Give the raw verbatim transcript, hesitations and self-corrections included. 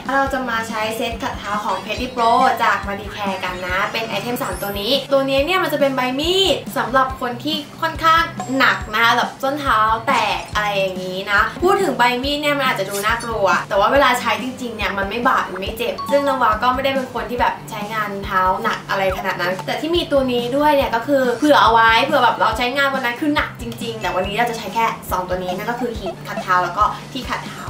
เราจะมาใช้เซตขัดเท้าของ Petty Pro จาก Medicare กันนะเป็นไอเทมสามตัวนี้ตัวนี้เนี่ยมันจะเป็นใบมีดสำหรับคนที่ค่อนข้างหนักนะคะแบบส้นเท้าแตกอะไรอย่างนี้นะพูดถึงใบมีดเนี่ยมันอาจจะดูน่ากลัวแต่ว่าเวลาใช้จริงๆเนี่ยมันไม่บาดมันไม่เจ็บซึ่งนวาก็ไม่ได้เป็นคนที่แบบใช้งานเท้าหนักอะไรขนาดนั้นแต่ที่มีตัวนี้ด้วยเนี่ยก็คือเผื่อเอาไว้เผื่อแบบเราใช้งานวันนั้นคือหนักจริงๆแต่วันนี้เราจะใช้แค่สองตัวนี้นั่นก็คือหีบขัดเท้าแล้วก็ที่ขัดเท้า